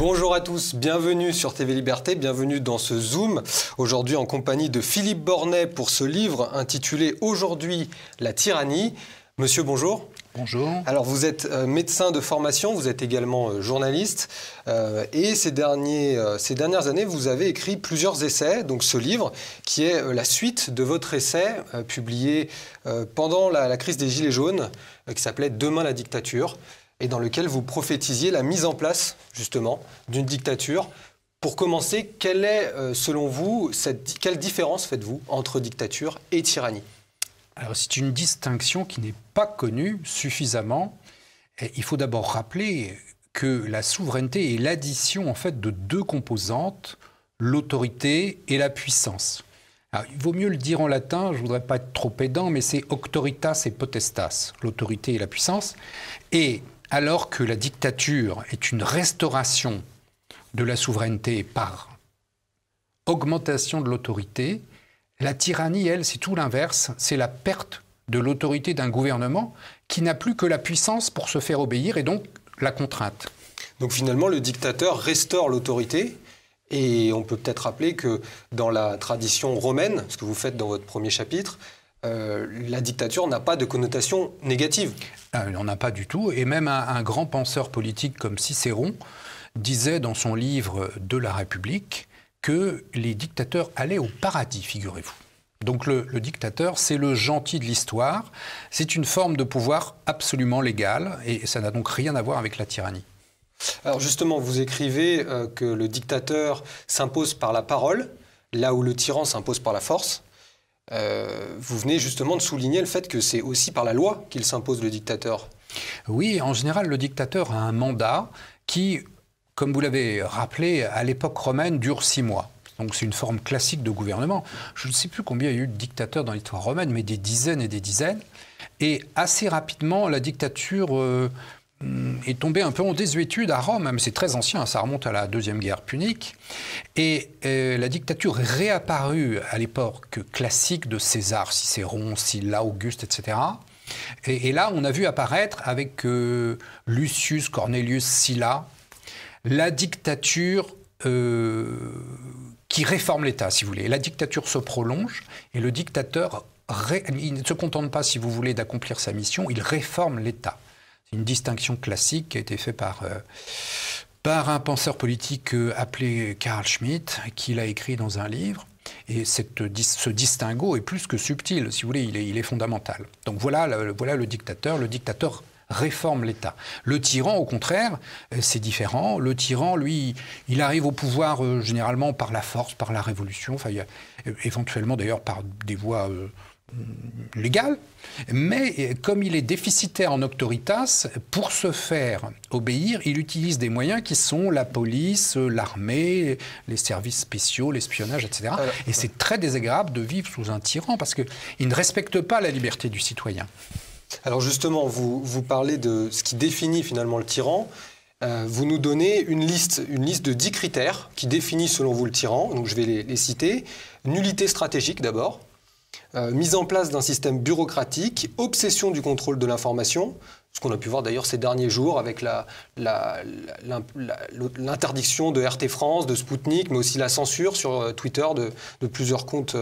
Bonjour à tous, bienvenue sur TV Liberté, bienvenue dans ce Zoom. Aujourd'hui en compagnie de Philippe Bornet pour ce livre intitulé « Aujourd'hui, la tyrannie ». Monsieur, bonjour. Bonjour. Alors vous êtes médecin de formation, vous êtes également journaliste et ces dernières années vous avez écrit plusieurs essais, donc ce livre qui est la suite de votre essai publié pendant la crise des Gilets jaunes qui s'appelait « Demain la dictature » et dans lequel vous prophétisiez la mise en place justement d'une dictature. Pour commencer, quelle est selon vous, quelle différence faites-vous entre dictature et tyrannie ? Alors c'est une distinction qui n'est pas connue suffisamment. Et il faut d'abord rappeler que la souveraineté est l'addition en fait de deux composantes, l'autorité et la puissance. Alors, il vaut mieux le dire en latin, je ne voudrais pas être trop pédant, mais c'est auctoritas et potestas, l'autorité et la puissance. Et alors que la dictature est une restauration de la souveraineté par augmentation de l'autorité, la tyrannie, elle, c'est tout l'inverse, c'est la perte de l'autorité d'un gouvernement qui n'a plus que la puissance pour se faire obéir et donc la contrainte. Donc finalement, le dictateur restaure l'autorité et on peut peut-être rappeler que dans la tradition romaine, ce que vous faites dans votre premier chapitre, la dictature n'a pas de connotation négative. Il n'en a pas du tout, et même un grand penseur politique comme Cicéron disait dans son livre « De la République » que les dictateurs allaient au paradis, figurez-vous. Donc le dictateur, c'est le gentil de l'histoire, c'est une forme de pouvoir absolument légale, et ça n'a donc rien à voir avec la tyrannie. Alors justement, vous écrivez que le dictateur s'impose par la parole, là où le tyran s'impose par la force. Vous venez justement de souligner le fait que c'est aussi par la loi qu'il s'impose le dictateur. Oui, en général, le dictateur a un mandat qui, comme vous l'avez rappelé, à l'époque romaine, dure 6 mois. Donc c'est une forme classique de gouvernement. Je ne sais plus combien il y a eu de dictateurs dans l'histoire romaine, mais des dizaines et des dizaines. Et assez rapidement, la dictature est tombée un peu en désuétude à Rome. Mais c'est très ancien, ça remonte à la Deuxième Guerre punique. Et la dictature est réapparue à l'époque classique de César, Cicéron, Sylla, Auguste, etc. Et là, on a vu apparaître avec Lucius Cornelius Sylla la dictature qui réforme l'État, si vous voulez. La dictature se prolonge et le dictateur, il ne se contente pas, si vous voulez, d'accomplir sa mission, il réforme l'État. C'est une distinction classique qui a été faite par un penseur politique appelé Carl Schmitt, qui l'a écrit dans un livre. Et ce distinguo est plus que subtil, si vous voulez, il est fondamental. Donc voilà le dictateur. Le dictateur réforme l'État. Le tyran, au contraire, c'est différent. Le tyran, lui, il arrive au pouvoir généralement par la force, par la révolution, enfin, éventuellement d'ailleurs par des voies légales. Mais comme il est déficitaire en auctoritas, pour se faire obéir, il utilise des moyens qui sont la police, l'armée, les services spéciaux, l'espionnage, etc. Et c'est très désagréable de vivre sous un tyran parce qu'il ne respecte pas la liberté du citoyen. Alors justement, vous parlez de ce qui définit finalement le tyran. Vous nous donnez une liste de 10 critères qui définissent selon vous le tyran. Donc je vais les citer. Nullité stratégique d'abord, mise en place d'un système bureaucratique, obsession du contrôle de l'information, ce qu'on a pu voir d'ailleurs ces derniers jours avec l'interdiction de RT France, de Sputnik, mais aussi la censure sur Twitter de plusieurs comptes.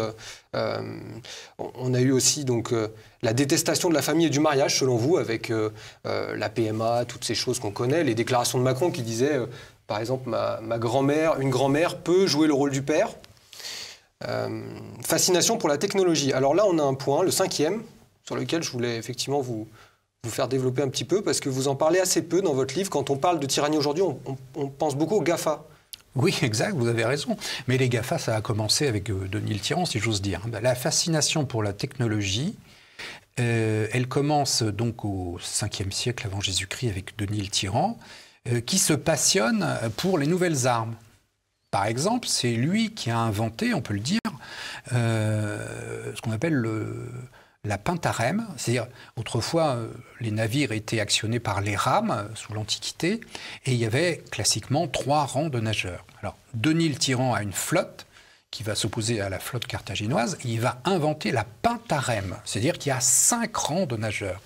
On a eu aussi donc la détestation de la famille et du mariage, selon vous, avec la PMA, toutes ces choses qu'on connaît, les déclarations de Macron qui disaient, par exemple, ma grand-mère, une grand-mère peut jouer le rôle du père. Fascination pour la technologie. Alors là, on a un point, le 5e, sur lequel je voulais effectivement vous faire développer un petit peu, parce que vous en parlez assez peu dans votre livre. Quand on parle de tyrannie aujourd'hui, on pense beaucoup aux GAFA. Oui, exact, vous avez raison. Mais les GAFA, ça a commencé avec Denis le Tyran, si j'ose dire. La fascination pour la technologie, elle commence donc au 5e siècle avant Jésus-Christ avec Denis le Tyran, qui se passionne pour les nouvelles armes. Par exemple, c'est lui qui a inventé, on peut le dire, ce qu'on appelle la pentarème. C'est-à-dire, autrefois, les navires étaient actionnés par les rames, sous l'Antiquité, et il y avait classiquement 3 rangs de nageurs. Alors, Denis le Tyran a une flotte qui va s'opposer à la flotte carthaginoise, et il va inventer la pentarème, c'est-à-dire qu'il y a 5 rangs de nageurs.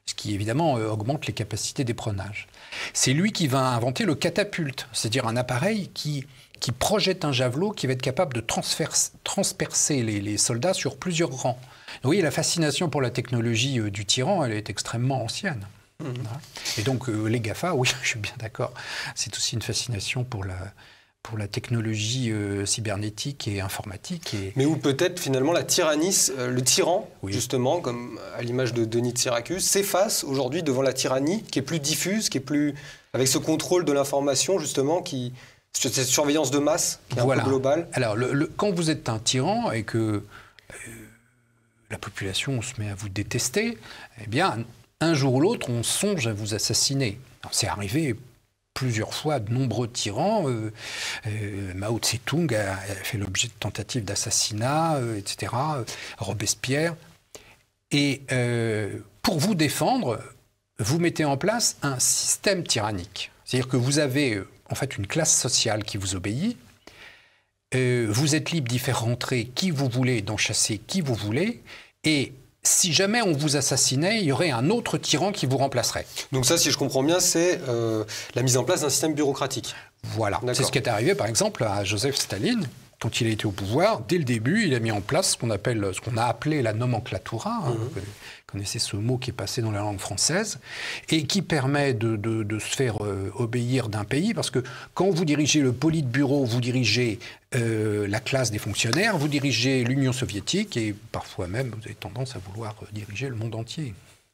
ce qui évidemment augmente les capacités d'éperonage. C'est lui qui va inventer le catapulte, c'est-à-dire un appareil qui projette un javelot qui va être capable de transpercer les soldats sur plusieurs rangs. Vous voyez, la fascination pour la technologie du tyran, elle est extrêmement ancienne. Et donc les GAFA, oui, je suis bien d'accord, c'est aussi une fascination pour la technologie cybernétique et informatique. Mais où peut-être finalement la tyrannie, le tyran, oui. justement, comme à l'image de Denis de Syracuse, s'efface aujourd'hui devant la tyrannie qui est plus diffuse, qui est plus avec ce contrôle de l'information justement, cette surveillance de masse qui est un peu globale. Alors quand vous êtes un tyran et que la population se met à vous détester, eh bien un jour ou l'autre on songe à vous assassiner. C'est arrivé plusieurs fois, de nombreux tyrans. Mao Tse-tung a fait l'objet de tentatives d'assassinat, etc. Robespierre. Et pour vous défendre, vous mettez en place un système tyrannique. C'est-à-dire que vous avez en fait une classe sociale qui vous obéit. Vous êtes libre d'y faire rentrer qui vous voulez, d'en chasser qui vous voulez. Et si jamais on vous assassinait, il y aurait un autre tyran qui vous remplacerait. Donc ça, si je comprends bien, c'est la mise en place d'un système bureaucratique. Voilà. C'est ce qui est arrivé, par exemple, à Joseph Staline. Quand il a été au pouvoir, dès le début, il a mis en place ce qu'on a appelé la nomenclatura. Vous connaissez ce mot qui est passé dans la langue française et qui permet de se faire obéir d'un pays. Parce que quand vous dirigez le Politburo, vous dirigez la classe des fonctionnaires, vous dirigez l'Union soviétique et parfois même, vous avez tendance à vouloir diriger le monde entier.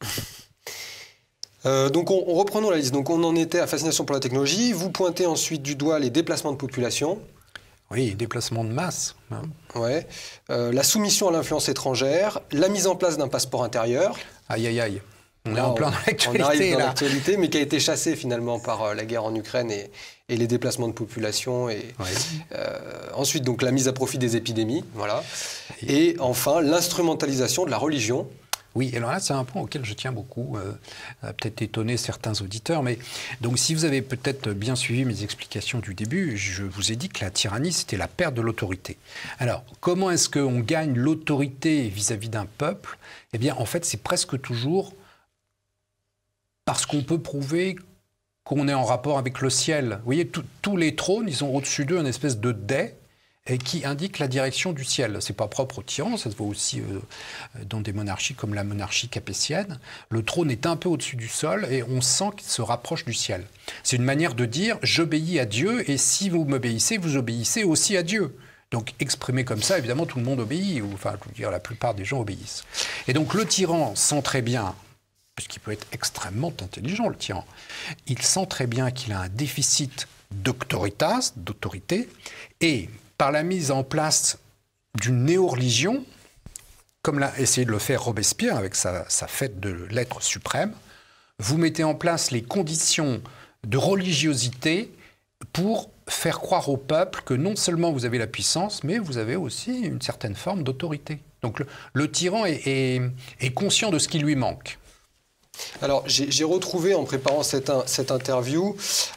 Donc reprenons la liste. Donc on en était à fascination pour la technologie. Vous pointez ensuite du doigt les déplacements de population. Oui, déplacement de masse. Hein. Ouais. La soumission à l'influence étrangère, la mise en place d'un passeport intérieur. Aïe, aïe, aïe. On est en plein dans l'actualité. On arrive dans l'actualité, mais qui a été chassé finalement par la guerre en Ukraine et les déplacements de population. Ensuite, donc, la mise à profit des épidémies. Voilà. Et enfin, l'instrumentalisation de la religion. Oui, alors là, c'est un point auquel je tiens beaucoup. Ça va peut-être étonner certains auditeurs, mais donc si vous avez peut-être bien suivi mes explications du début, je vous ai dit que la tyrannie, c'était la perte de l'autorité. Alors, comment est-ce qu'on gagne l'autorité vis-à-vis d'un peuple ? Eh bien, en fait, c'est presque toujours parce qu'on peut prouver qu'on est en rapport avec le ciel. Vous voyez, tous les trônes, ils ont au-dessus d'eux une espèce de dais et qui indique la direction du ciel. Ce n'est pas propre aux tyrans, ça se voit aussi dans des monarchies comme la monarchie capétienne. Le trône est un peu au-dessus du sol et on sent qu'il se rapproche du ciel. C'est une manière de dire « j'obéis à Dieu et si vous m'obéissez, vous obéissez aussi à Dieu ». Donc exprimé comme ça, évidemment, tout le monde obéit, ou enfin, je veux dire, la plupart des gens obéissent. Et donc le tyran sent très bien, puisqu'il peut être extrêmement intelligent, le tyran, il sent très bien qu'il a un déficit d'autorité, et par la mise en place d'une néo-religion, comme l'a essayé de le faire Robespierre avec sa fête de l'être suprême, vous mettez en place les conditions de religiosité pour faire croire au peuple que non seulement vous avez la puissance, mais vous avez aussi une certaine forme d'autorité. Donc le tyran est conscient de ce qui lui manque. Alors, j'ai retrouvé, en préparant cette interview,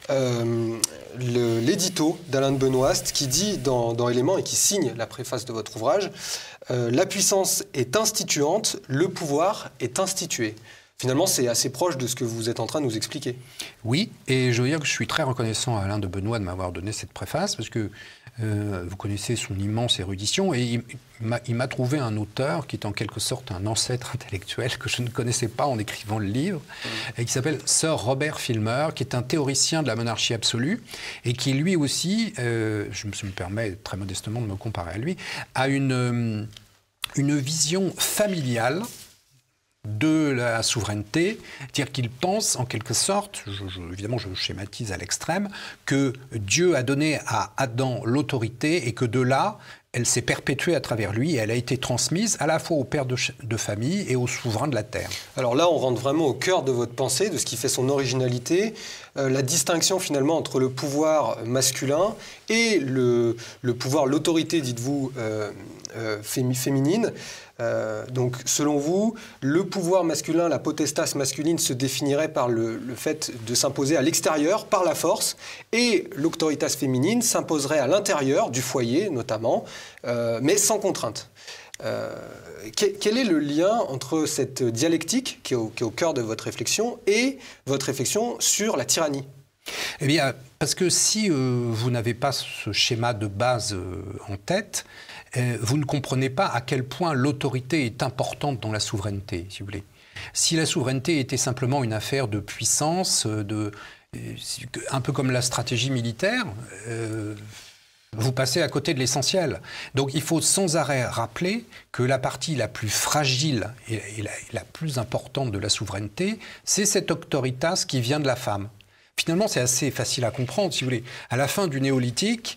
l'édito d'Alain de Benoist qui dit dans Éléments et qui signe la préface de votre ouvrage « La puissance est instituante, le pouvoir est institué ». Finalement, c'est assez proche de ce que vous êtes en train de nous expliquer. Oui, et je veux dire que je suis très reconnaissant à Alain de Benoist de m'avoir donné cette préface, parce que vous connaissez son immense érudition, et il m'a trouvé un auteur qui est en quelque sorte un ancêtre intellectuel que je ne connaissais pas en écrivant le livre, et qui s'appelle Sir Robert Filmer, qui est un théoricien de la monarchie absolue, et qui lui aussi, je me permets très modestement de me comparer à lui, a une vision familiale de la souveraineté, c'est-à-dire qu'il pense en quelque sorte, évidemment je schématise à l'extrême, que Dieu a donné à Adam l'autorité et que de là, elle s'est perpétuée à travers lui et elle a été transmise à la fois aux pères de famille et aux souverains de la terre. Alors là, on rentre vraiment au cœur de votre pensée, de ce qui fait son originalité, la distinction finalement entre le pouvoir masculin et le pouvoir, l'autorité, dites-vous, féminine. Donc, selon vous, le pouvoir masculin, la potestas masculine se définirait par le fait de s'imposer à l'extérieur, par la force, et l'auctoritas féminine s'imposerait à l'intérieur du foyer, notamment, mais sans contrainte. Quel est le lien entre cette dialectique qui est au cœur de votre réflexion et votre réflexion sur la tyrannie? Eh bien, parce que si vous n'avez pas ce schéma de base en tête, vous ne comprenez pas à quel point l'autorité est importante dans la souveraineté, si vous voulez. Si la souveraineté était simplement une affaire de puissance, un peu comme la stratégie militaire, vous passez à côté de l'essentiel. Donc il faut sans arrêt rappeler que la partie la plus fragile et la plus importante de la souveraineté, c'est cette auctoritas qui vient de la femme. Finalement, c'est assez facile à comprendre, si vous voulez. À la fin du néolithique,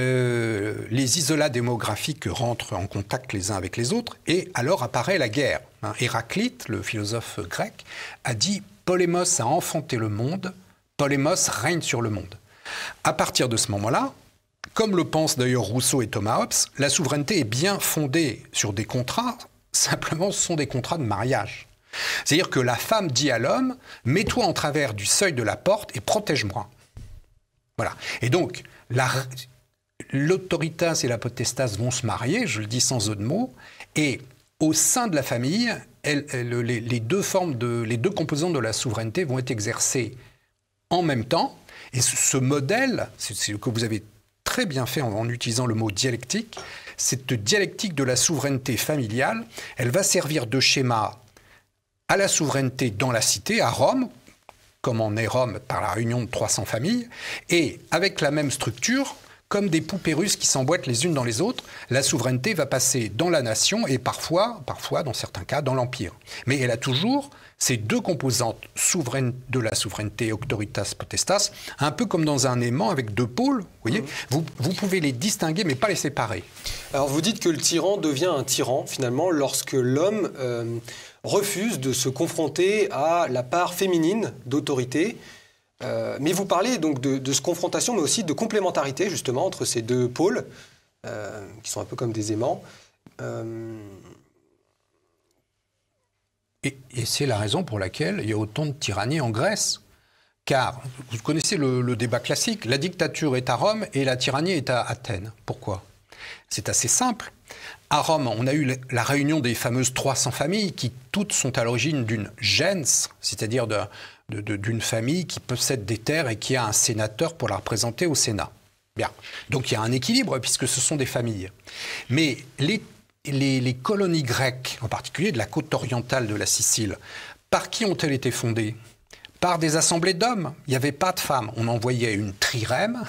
les isolats démographiques rentrent en contact les uns avec les autres, et alors apparaît la guerre. Héraclite, le philosophe grec, a dit « Polémos a enfanté le monde, Polémos règne sur le monde ». À partir de ce moment-là, comme le pensent d'ailleurs Rousseau et Thomas Hobbes, la souveraineté est bien fondée sur des contrats, simplement ce sont des contrats de mariage. C'est-à-dire que la femme dit à l'homme « mets-toi en travers du seuil de la porte et protège-moi ». Voilà. Et donc, l'autoritas et la potestas vont se marier, je le dis sans jeu de mots, et au sein de la famille, les deux composantes de la souveraineté vont être exercées en même temps. Et ce modèle, c'est ce que vous avez très bien fait en utilisant le mot dialectique, cette dialectique de la souveraineté familiale, elle va servir de schéma à la souveraineté dans la cité, à Rome, comme en est Rome par la réunion de 300 familles, et avec la même structure, comme des poupées russes qui s'emboîtent les unes dans les autres, la souveraineté va passer dans la nation et parfois, dans certains cas, dans l'empire. Mais elle a toujours ces deux composantes souveraines de la souveraineté, auctoritas, potestas, un peu comme dans un aimant avec deux pôles. Vous voyez, vous pouvez les distinguer, mais pas les séparer. Alors vous dites que le tyran devient un tyran, finalement, lorsque l'homme refuse de se confronter à la part féminine d'autorité. Mais vous parlez donc de ce confrontation, mais aussi de complémentarité, justement, entre ces deux pôles, qui sont un peu comme des aimants. Et c'est la raison pour laquelle il y a autant de tyrannie en Grèce. Car, vous connaissez le débat classique, la dictature est à Rome et la tyrannie est à Athènes. Pourquoi? C'est assez simple. À Rome, on a eu la réunion des fameuses 300 familles qui toutes sont à l'origine d'une gens, c'est-à-dire d'une famille qui possède des terres et qui a un sénateur pour la représenter au Sénat. Bien. Donc il y a un équilibre puisque ce sont des familles. Mais les colonies grecques, en particulier de la côte orientale de la Sicile, par qui ont-elles été fondées? Par des assemblées d'hommes. Il n'y avait pas de femmes. On envoyait une trirème,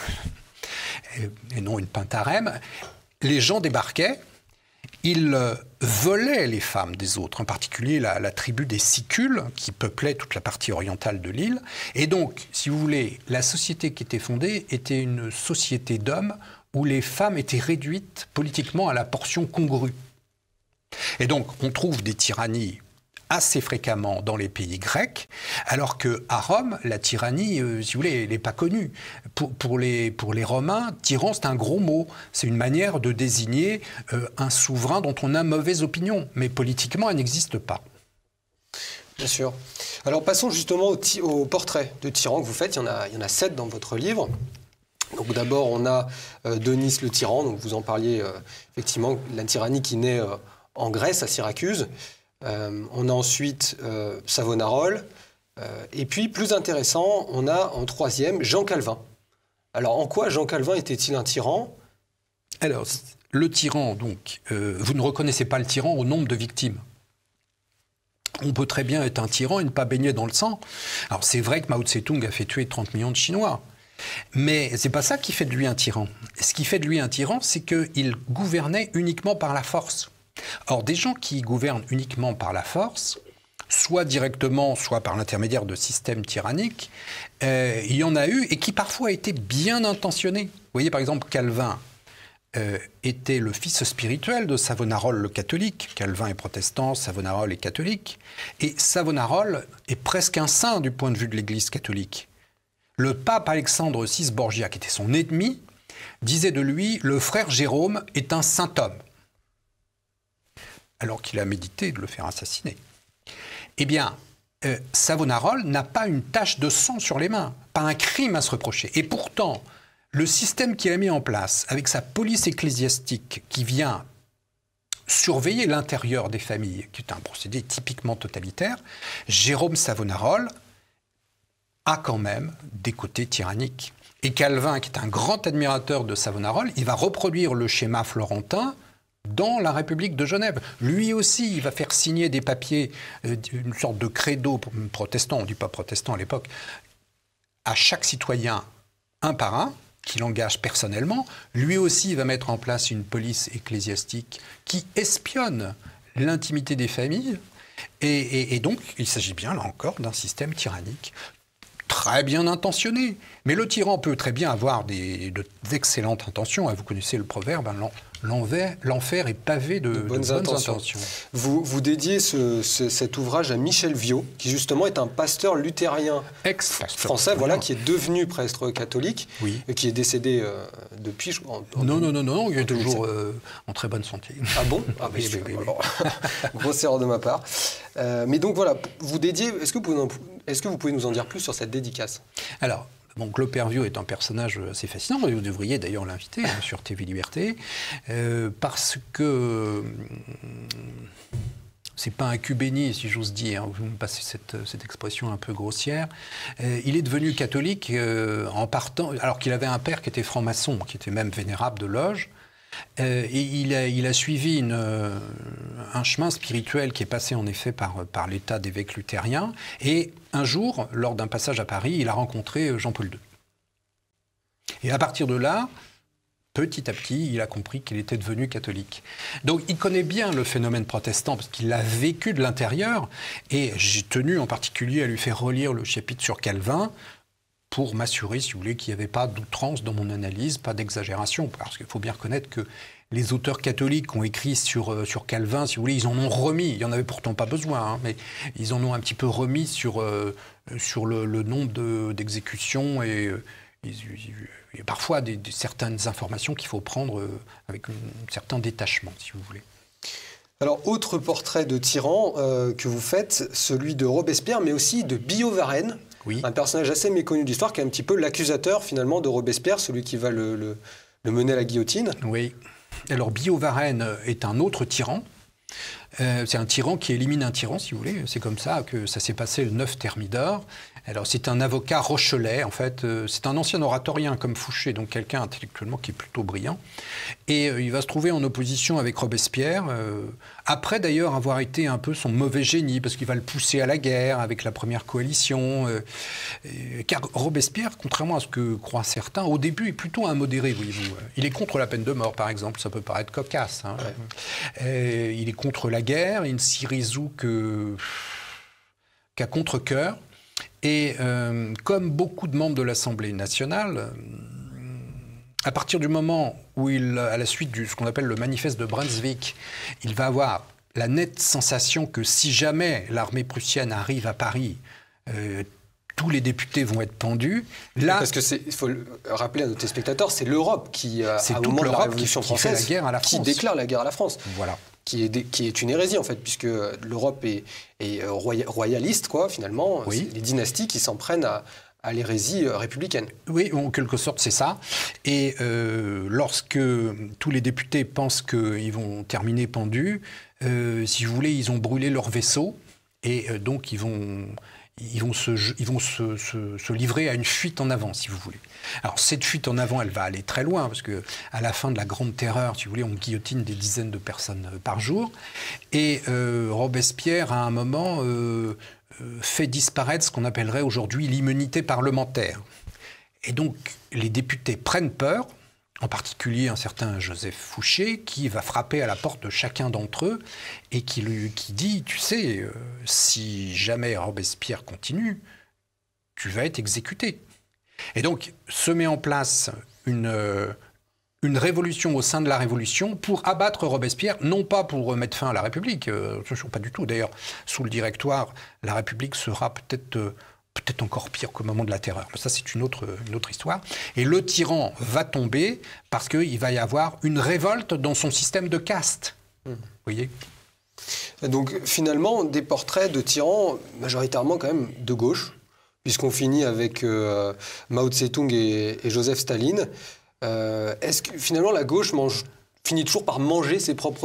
et non une pentarème. Les gens débarquaient, ils volaient les femmes des autres, en particulier la tribu des Sicules, qui peuplait toute la partie orientale de l'île. Et donc, si vous voulez, la société qui était fondée était une société d'hommes où les femmes étaient réduites politiquement à la portion congrue. Et donc, on trouve des tyrannies assez fréquemment dans les pays grecs, alors qu'à Rome, la tyrannie, si vous voulez, elle n'est pas connue. Pour les Romains, tyran, c'est un gros mot. C'est une manière de désigner un souverain dont on a mauvaise opinion. Mais politiquement, elle n'existe pas. Bien sûr. Alors, passons justement au portrait de tyran que vous faites. Il y en a 7 dans votre livre. Donc d'abord, on a Denis le tyran. Donc vous en parliez effectivement, la tyrannie qui naît en Grèce, à Syracuse. On a ensuite Savonarole. Et puis, plus intéressant, on a en troisième Jean Calvin. Alors, en quoi Jean Calvin était-il un tyran? Alors, le tyran, donc, vous ne reconnaissez pas le tyran au nombre de victimes. On peut très bien être un tyran et ne pas baigner dans le sang. Alors, c'est vrai que Mao Tse-tung a fait tuer 30 millions de Chinois. Mais ce n'est pas ça qui fait de lui un tyran. Ce qui fait de lui un tyran, c'est qu'il gouvernait uniquement par la force. Or, des gens qui gouvernent uniquement par la force, soit directement, soit par l'intermédiaire de systèmes tyranniques, il y en a eu et qui parfois étaient bien intentionnés. Vous voyez, par exemple, Calvin était le fils spirituel de Savonarole le catholique. Calvin est protestant, Savonarole est catholique. Et Savonarole est presque un saint du point de vue de l'Église catholique. Le pape Alexandre VI Borgia, qui était son ennemi, disait de lui « Le frère Jérôme est un saint homme », alors qu'il a médité de le faire assassiner. Eh bien, Savonarole n'a pas une tache de sang sur les mains, pas un crime à se reprocher. Et pourtant, le système qu'il a mis en place, avec sa police ecclésiastique qui vient surveiller l'intérieur des familles, qui est un procédé typiquement totalitaire, Jérôme Savonarole a quand même des côtés tyranniques. Et Calvin, qui est un grand admirateur de Savonarole, il va reproduire le schéma florentin dans la République de Genève. Lui aussi, il va faire signer des papiers, une sorte de credo protestant, on ne dit pas protestant à l'époque, à chaque citoyen un par un, qu'il engage personnellement. Lui aussi va mettre en place une police ecclésiastique qui espionne l'intimité des familles. Et donc, il s'agit bien, là encore, d'un système tyrannique très bien intentionné. Mais le tyran peut très bien avoir d'excellentes intentions. Vous connaissez le proverbe, hein, l'enfer est pavé de bonnes intentions. Vous dédiez cet ouvrage à Michel Viaud, qui justement est un pasteur luthérien français, voilà, qui est devenu prêtre catholique, et qui est décédé depuis... Non, il est toujours en très bonne santé. Ah bon? Ah, oui. Grosse erreur de ma part. Mais donc voilà, vous dédiez... Est-ce que vous pouvez nous en dire plus sur cette dédicace? Alors, donc, L'Opervieux est un personnage assez fascinant. Vous devriez d'ailleurs l'inviter sur TV Liberté, parce que c'est pas un cul béni, si j'ose dire. Vous me passez cette expression un peu grossière. Il est devenu catholique en partant, alors qu'il avait un père qui était franc-maçon, qui était même vénérable de loge. Et il a suivi un chemin spirituel qui est passé en effet par l'état d'évêque luthérien. Et un jour, lors d'un passage à Paris, il a rencontré Jean-Paul II. Et à partir de là, petit à petit, il a compris qu'il était devenu catholique. Donc il connaît bien le phénomène protestant parce qu'il l'a vécu de l'intérieur. Et j'ai tenu en particulier à lui faire relire le chapitre sur Calvin, pour m'assurer, si vous voulez, qu'il n'y avait pas d'outrance dans mon analyse, pas d'exagération. Parce qu'il faut bien reconnaître que les auteurs catholiques qui ont écrit sur Calvin, si vous voulez, ils en ont remis. Il n'y en avait pourtant pas besoin, hein, mais ils en ont un petit peu remis sur le nombre d'exécutions et parfois certaines informations qu'il faut prendre avec un certain détachement, si vous voulez. Alors, autre portrait de tyran que vous faites, celui de Robespierre, mais aussi de Billaud Varenne. Oui. Un personnage assez méconnu de l'histoire, qui est un petit peu l'accusateur finalement de Robespierre, celui qui va le mener à la guillotine. Oui. Alors Billaud Varenne est un autre tyran. C'est un tyran qui élimine un tyran, si vous voulez. C'est comme ça que ça s'est passé le 9 Thermidor. Alors c'est un avocat rochelais, en fait. C'est un ancien oratorien comme Fouché, donc quelqu'un intellectuellement qui est plutôt brillant. Et il va se trouver en opposition avec Robespierre, après d'ailleurs avoir été un peu son mauvais génie, parce qu'il va le pousser à la guerre avec la première coalition. Car Robespierre, contrairement à ce que croient certains, au début est plutôt un modéré, voyez-vous. Il est contre la peine de mort, par exemple. Ça peut paraître cocasse. Hein. Ouais. Il est contre la guerre, il ne s'y résout qu'à contre-cœur. Et comme beaucoup de membres de l'Assemblée nationale, à partir du moment où à la suite de ce qu'on appelle le manifeste de Brunswick, il va avoir la nette sensation que si jamais l'armée prussienne arrive à Paris, tous les députés vont être pendus. Là, parce que il faut le rappeler à nos téléspectateurs, c'est l'Europe qui, au moment de la Révolution française, qui déclare la guerre à la France. Voilà. Qui est une hérésie, en fait, puisque l'Europe est royaliste, quoi, finalement. Oui. C'est les dynasties qui s'en prennent à l'hérésie républicaine. Oui, en quelque sorte, c'est ça. Et lorsque tous les députés pensent qu'ils vont terminer pendus, si vous voulez, ils ont brûlé leur vaisseau, et donc ils vont se livrer à une fuite en avant, si vous voulez. Alors, cette fuite en avant, elle va aller très loin, parce qu'à la fin de la Grande Terreur, si vous voulez, on guillotine des dizaines de personnes par jour. Et Robespierre, à un moment, fait disparaître ce qu'on appellerait aujourd'hui l'immunité parlementaire. Et donc, les députés prennent peur, en particulier un certain Joseph Fouché, qui va frapper à la porte de chacun d'entre eux et qui dit, tu sais, si jamais Robespierre continue, tu vas être exécuté. Et donc, se met en place une révolution au sein de la Révolution pour abattre Robespierre, non pas pour mettre fin à la République, pas du tout. D'ailleurs, sous le Directoire, la République sera peut-être encore pire qu'au moment de la Terreur. Ça, c'est une autre histoire. Et le tyran va tomber parce qu'il va y avoir une révolte dans son système de caste. Vous voyez ? Donc, finalement, des portraits de tyrans majoritairement quand même de gauche, puisqu'on finit avec Mao Tse-tung et Joseph Staline. Est-ce que finalement la gauche finit toujours par manger ses propres enfants ?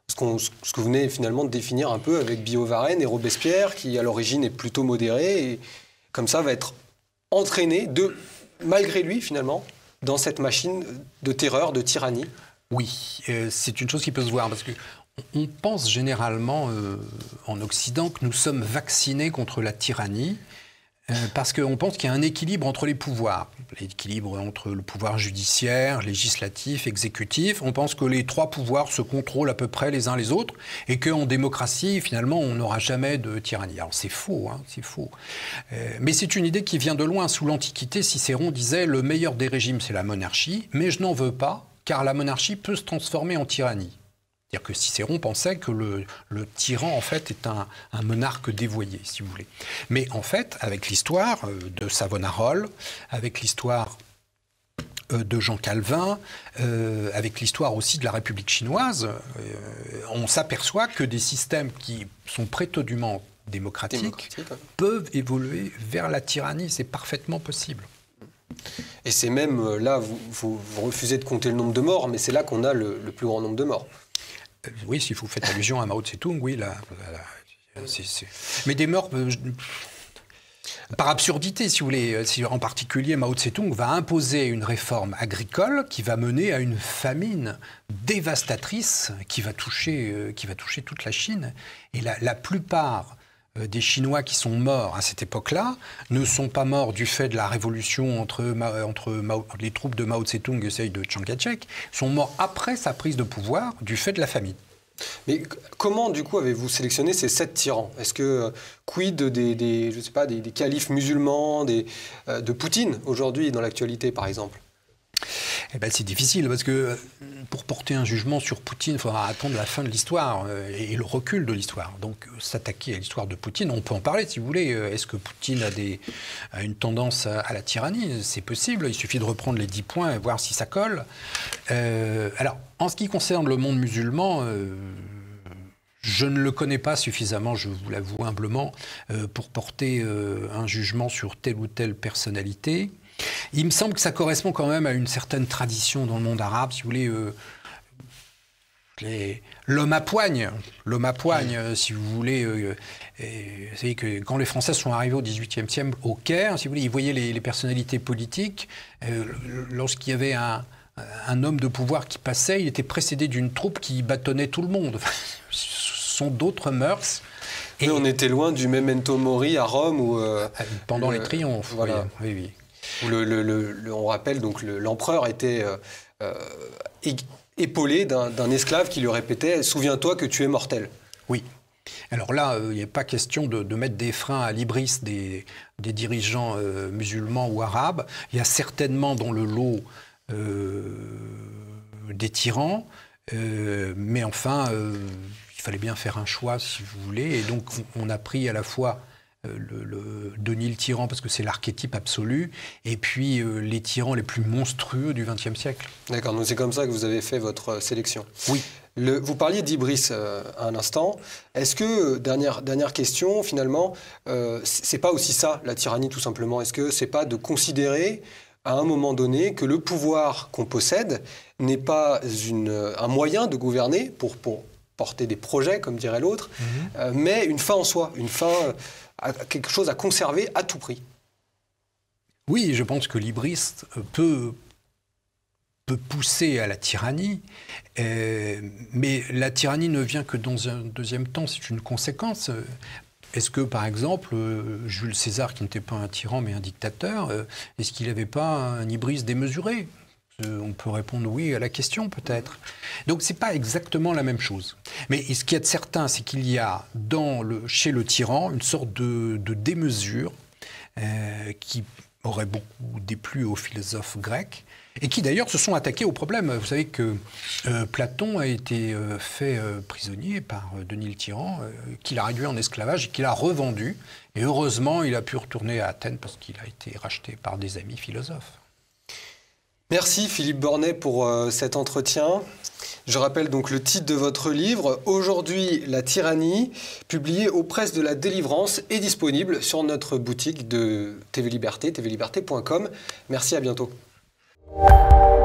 ce que vous venez finalement de définir un peu avec Billaud Varenne et Robespierre, qui à l'origine est plutôt modéré, et comme ça va être entraîné, malgré lui finalement, dans cette machine de terreur, de tyrannie. Oui, c'est une chose qui peut se voir, parce que on pense généralement en Occident que nous sommes vaccinés contre la tyrannie, parce qu'on pense qu'il y a un équilibre entre les pouvoirs. L'équilibre entre le pouvoir judiciaire, législatif, exécutif. On pense que les trois pouvoirs se contrôlent à peu près les uns les autres et qu'en démocratie, finalement, on n'aura jamais de tyrannie. Alors c'est faux, hein, c'est faux. Mais c'est une idée qui vient de loin. Sous l'Antiquité, Cicéron disait « le meilleur des régimes, c'est la monarchie, mais je n'en veux pas, car la monarchie peut se transformer en tyrannie ». C'est-à-dire que Cicéron pensait que le tyran, en fait, est un monarque dévoyé, si vous voulez. Mais en fait, avec l'histoire de Savonarole, avec l'histoire de Jean Calvin, avec l'histoire aussi de la République chinoise, on s'aperçoit que des systèmes qui sont prétendument démocratiques peuvent évoluer vers la tyrannie. C'est parfaitement possible. Et c'est même là, vous refusez de compter le nombre de morts, mais c'est là qu'on a le plus grand nombre de morts. Oui, si vous faites allusion à Mao Tse-tung, oui, là, mais des morts par absurdité, si vous voulez. En particulier, Mao Tse-tung va imposer une réforme agricole qui va mener à une famine dévastatrice qui va toucher toute la Chine. Et la plupart des Chinois qui sont morts à cette époque-là ne sont pas morts du fait de la révolution entre les troupes de Mao Tse-tung et celles de Chiang Kai-shek, sont morts après sa prise de pouvoir du fait de la famine. Mais comment, du coup, avez-vous sélectionné ces 7 tyrans? Est-ce que, quid des califes musulmans, de Poutine, aujourd'hui, dans l'actualité, par exemple? Eh ben, c'est difficile, parce que pour porter un jugement sur Poutine, il faudra attendre la fin de l'histoire et le recul de l'histoire. Donc s'attaquer à l'histoire de Poutine, on peut en parler si vous voulez. Est-ce que Poutine a une tendance à la tyrannie? C'est possible, il suffit de reprendre les 10 points et voir si ça colle. Alors, en ce qui concerne le monde musulman, je ne le connais pas suffisamment, je vous l'avoue humblement, pour porter un jugement sur telle ou telle personnalité. Il me semble que ça correspond quand même à une certaine tradition dans le monde arabe, si vous voulez. L'homme à poigne, si vous voulez. Vous savez que quand les Français sont arrivés au XVIIIe siècle au Caire, si vous voulez, ils voyaient les personnalités politiques. Lorsqu'il y avait un homme de pouvoir qui passait, il était précédé d'une troupe qui bâtonnait tout le monde. Ce sont d'autres mœurs. Et on était loin du memento mori à Rome où pendant les triomphes. Voilà. Oui. Où on rappelle donc l'empereur était épaulé d'un esclave qui lui répétait « Souviens-toi que tu es mortel ». Oui. Alors là, il n'est pas question de mettre des freins à l'hybris des dirigeants musulmans ou arabes. Il y a certainement dans le lot des tyrans, mais enfin, il fallait bien faire un choix, si vous voulez. Et donc, on a pris à la fois Denis le tyran, parce que c'est l'archétype absolu, et puis les tyrans les plus monstrueux du XXe siècle. D'accord, donc c'est comme ça que vous avez fait votre sélection. Oui. Vous parliez d'hybris à un instant. Est-ce que, dernière question, finalement, c'est pas aussi ça, la tyrannie, tout simplement? Est-ce que c'est pas de considérer, à un moment donné, que le pouvoir qu'on possède n'est pas un moyen de gouverner pour porter des projets, comme dirait l'autre, mais une fin en soi, quelque chose à conserver à tout prix? Oui, je pense que l'hybris peut pousser à la tyrannie, mais la tyrannie ne vient que dans un deuxième temps, c'est une conséquence. Est-ce que, par exemple, Jules César, qui n'était pas un tyran mais un dictateur, est-ce qu'il n'avait pas un hybris démesuré? On peut répondre oui à la question, peut-être. Donc, ce n'est pas exactement la même chose. Mais ce qu'il y a de certain, c'est qu'il y a chez le tyran une sorte de démesure qui aurait beaucoup déplu aux philosophes grecs et qui, d'ailleurs, se sont attaqués au problème. Vous savez que Platon a été fait prisonnier par Denis le tyran, qu'il a réduit en esclavage et qu'il a revendu. Et heureusement, il a pu retourner à Athènes parce qu'il a été racheté par des amis philosophes. Merci Philippe Bornet pour cet entretien. Je rappelle donc le titre de votre livre, Aujourd'hui la tyrannie, publié aux presses de la Délivrance et disponible sur notre boutique de TV Liberté, tvliberté.com. Merci, à bientôt.